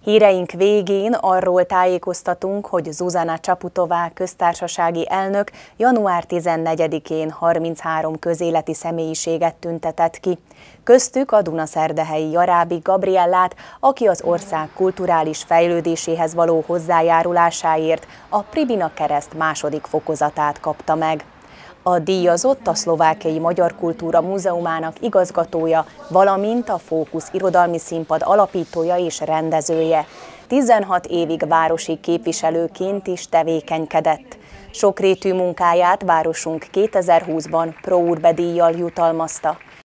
Híreink végén arról tájékoztatunk, hogy Zuzana Csaputová köztársasági elnök január 14-én 33 közéleti személyiséget tüntetett ki. Köztük a dunaszerdahelyi Jarábi Gabriellát, aki az ország kulturális fejlődéséhez való hozzájárulásáért a Pribina kereszt második fokozatát kapta meg. A díjazott a Szlovákiai Magyar Kultúra Múzeumának igazgatója, valamint a Fókusz irodalmi színpad alapítója és rendezője. 16 évig városi képviselőként is tevékenykedett. Sokrétű munkáját városunk 2020-ban Pro Urbe díjjal jutalmazta.